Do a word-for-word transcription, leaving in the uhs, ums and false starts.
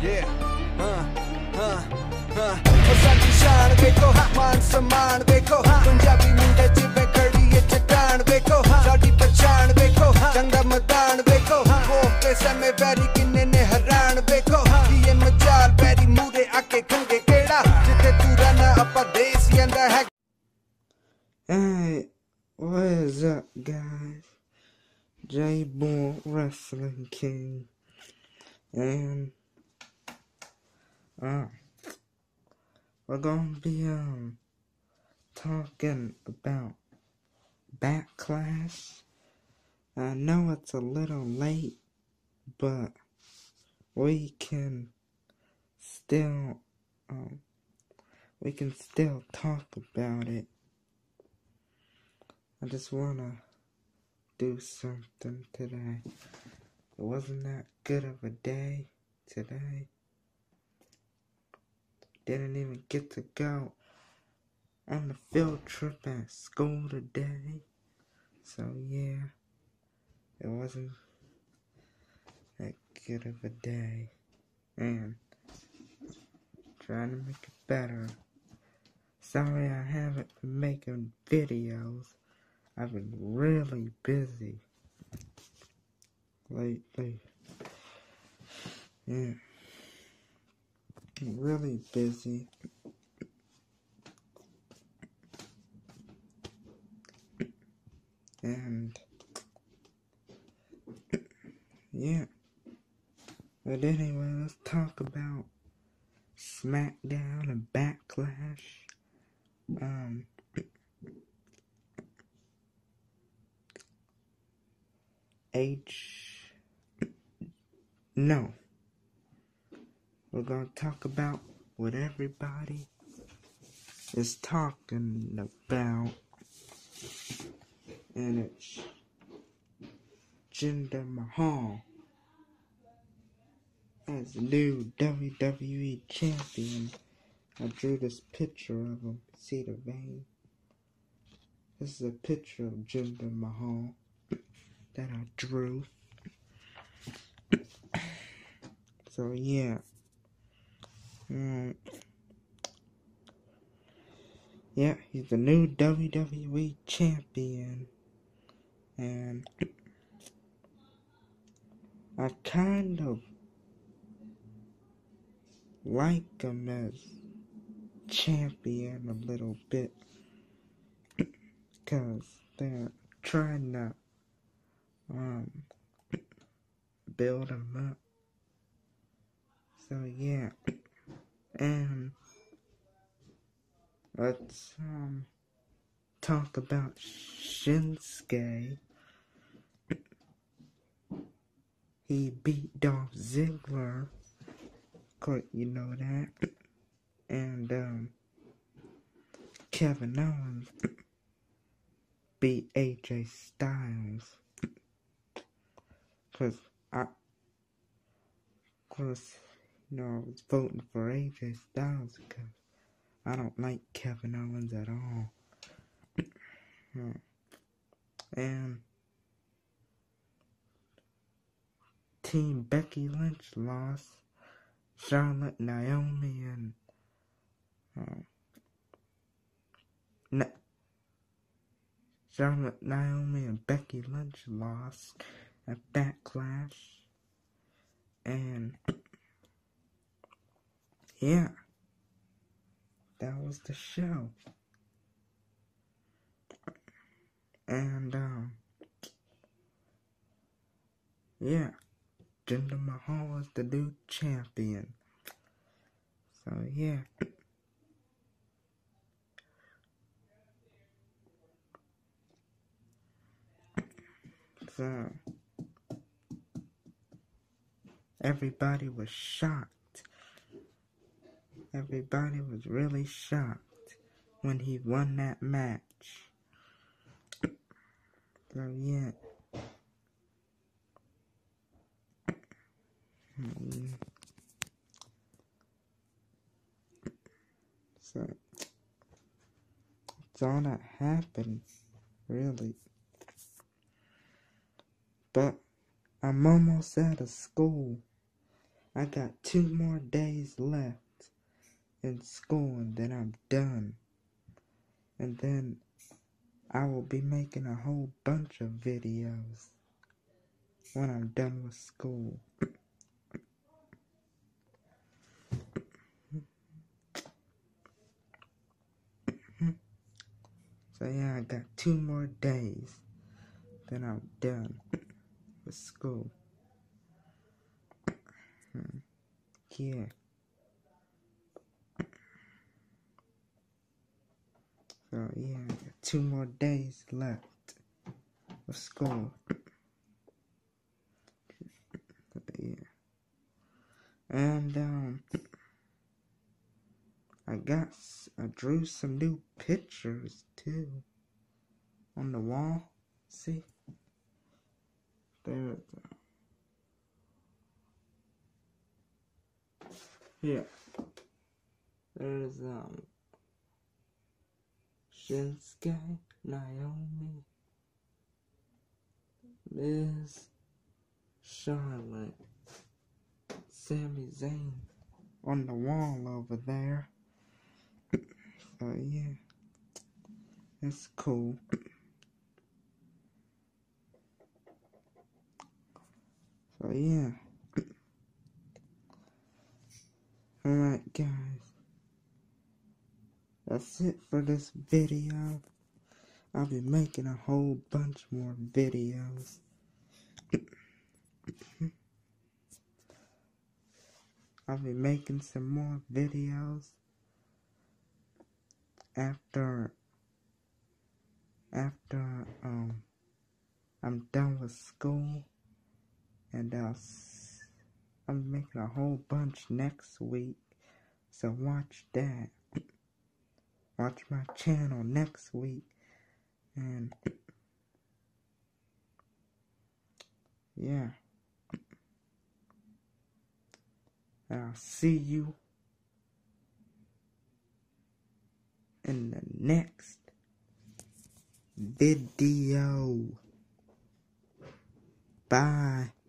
Yeah, huh, huh, huh. ਉਹ ਸਾਡੀ ਸ਼ਾਨ ਵੇਖੋ, ਮਾਨ ਸਮਾਨ ਵੇਖੋ, ਪੰਜਾਬੀ ਮੁੰਡੇ ਜਿਵੇਂ ਖੜੀ ਏ ਚਟਾਨ ਵੇਖੋ, ਸਾਡੀ ਪਛਾਣ ਵੇਖੋ, ਚੰਗਾ ਮੈਦਾਨ ਵੇਖੋ, ਉਹ ਕੇ ਸਮੇਂ ਵੈਰੀ ਕਿੰਨੇ ਨੇ ਹੈਰਾਨ ਵੇਖੋ, ਕੀ ਇਹ ਮਜਾਲ ਵੈਰੀ ਮੂਰੇ ਆ ਕੇ ਖੰਗੇ ਕਿਹੜਾ, ਜਿੱਥੇ ਤੂੰ ਰਹਿਣਾ ਆਪਾਂ ਦੇਸ ਜਾਂਦਾ ਹੈ। Hey, what is up, guys? J-Bull Wrestling King, and uh, we're gonna be um talking about Backlash. I know it's a little late, but we can still um we can still talk about it. I just wanna do something today. It wasn't that good of a day today. Didn't even get to go on the field trip at school today. So yeah, it wasn't that good of a day. And trying to make it better. Sorry I haven't been making videos. I've been really busy lately. Yeah. I'm really busy. And yeah. But anyway, let's talk about SmackDown and Backlash. Um H No. We're gonna talk about what everybody is talking about. And it's Jinder Mahal as the new W W E champion. I drew this picture of him. See the vein? This is a picture of Jinder Mahal that I drew. So yeah. Um, yeah, he's the new W W E champion. And I kind of like him as champion a little bit. Because they're trying to um, build him up. So yeah. And let's um talk about Shinsuke. He beat Dolph Ziggler. Of course, you know that. And um Kevin Owens beat A J Styles. Cause I, of course, you know, I was voting for A J Styles because I don't like Kevin Owens at all. And Team Becky Lynch lost. Charlotte, Naomi, and uh, Na- Charlotte, Naomi, and Becky Lynch lost at Backlash. And yeah, that was the show. And um, yeah, Jinder Mahal is the new champion. So yeah. So everybody was shocked. Everybody was really shocked when he won that match. So yeah. So it's all that happened, really. But I'm almost out of school. I got two more days left in school and then I'm done. And then I will be making a whole bunch of videos when I'm done with school. So yeah, I got two more days, then I'm done with school. Yeah. So yeah, I got two more days left of school. Yeah. And um I got I drew some new pictures too on the wall. See? There's uh, here. There's um Shinsuke, Naomi, Miz, Charlotte, Sami Zayn on the wall over there. So yeah, it's cool. So yeah. Alright guys. That's it for this video. I'll be making a whole bunch more videos. I'll be making some more videos after after um I'm done with school, and I'll s I'm making a whole bunch next week. So watch that. Watch my channel next week, and yeah. And I'll see you in the next video. Bye.